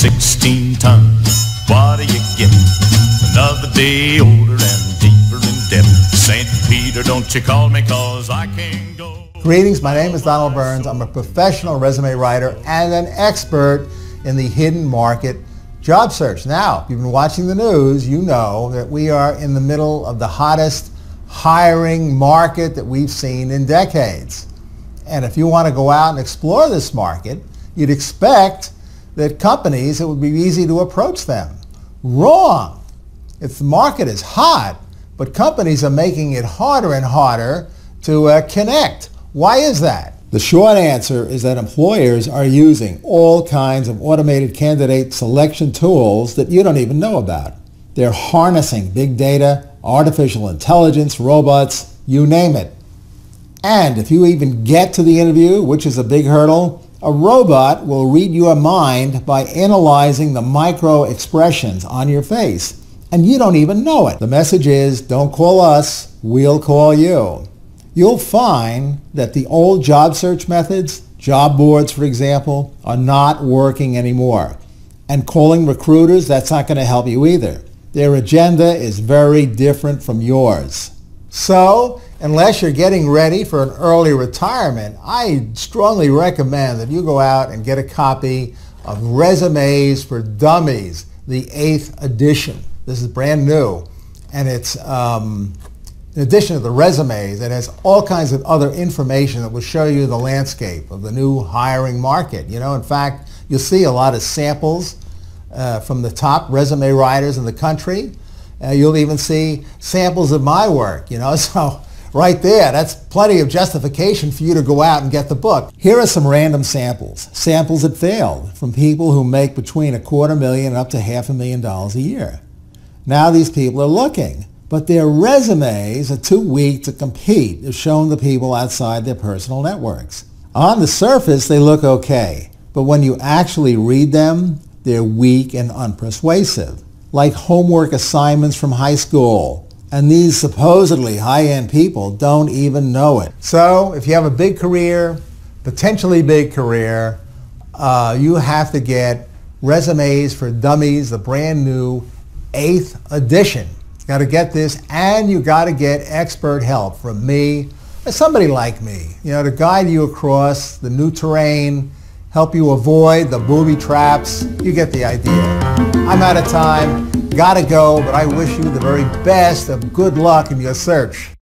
16 tons. What do you get? Another day older and deeper in debt. St. Peter, don't you call me, 'cause I can't go. Greetings, my name is Donald Burns. I'm a professional resume writer and an expert in the hidden market job search. Now, if you've been watching the news, you know that we are in the middle of the hottest hiring market that we've seen in decades. And if you want to go out and explore this market, you'd expect that companies, it would be easy to approach them. Wrong. If the market is hot, but companies are making it harder and harder to connect. Why is that? The short answer is that employers are using all kinds of automated candidate selection tools that you don't even know about. They're harnessing big data, artificial intelligence, robots, you name it. And if you even get to the interview, which is a big hurdle, a robot will read your mind by analyzing the micro expressions on your face. And you don't even know it. The message is, don't call us, we'll call you. You'll find that the old job search methods, job boards for example, are not working anymore. And calling recruiters, that's not going to help you either. Their agenda is very different from yours. So, unless you're getting ready for an early retirement, I strongly recommend that you go out and get a copy of Resumes for Dummies, the 8th edition. This is brand new, and it's in addition to the resumes, it has all kinds of other information that will show you the landscape of the new hiring market. You know, in fact, you'll see a lot of samples from the top resume writers in the country. You'll even see samples of my work, you know, so right there, that's plenty of justification for you to go out and get the book. Here are some random samples that failed from people who make between $250,000 and up to $500,000 a year. Now these people are looking, but their resumes are too weak to compete as shown to people outside their personal networks. On the surface, they look okay, but when you actually read them, they're weak and unpersuasive, like homework assignments from high school. And these supposedly high-end people don't even know it. So if you have a big career, potentially big career, you have to get Resumes for Dummies, the brand new 8th edition. You got to get this, and you got to get expert help from me, or somebody like me, you know, to guide you across the new terrain, help you avoid the booby traps. You get the idea. I'm out of time. Gotta go, but I wish you the very best of good luck in your search.